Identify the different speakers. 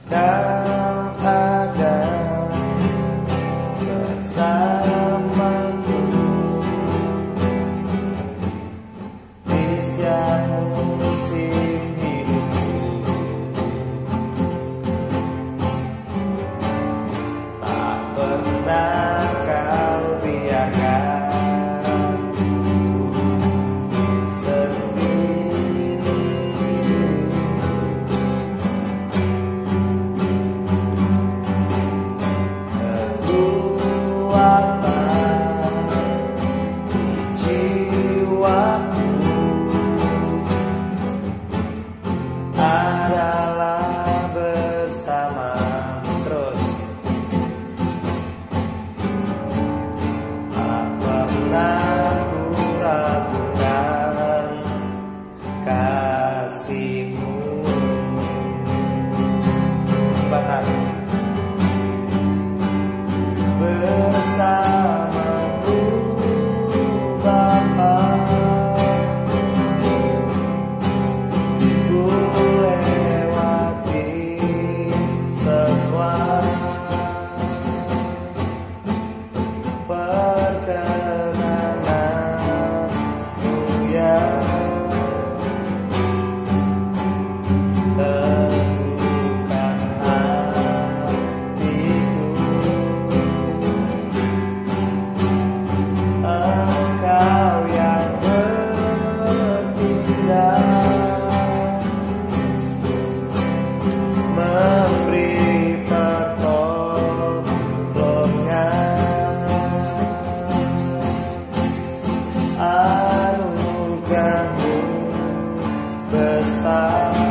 Speaker 1: Kau ada bersamaku di setiap musim hidupku. Tak pernah kau biarkan adalah bersama terus. Tak pernah ku ragukan kasihmu. Sebentar. Bersamaku Bapa, ku lewati semua perkenananmu yang teguhkan hatiku. Engkau yang bertindak, memberi pertolongan, anugerahmu besar.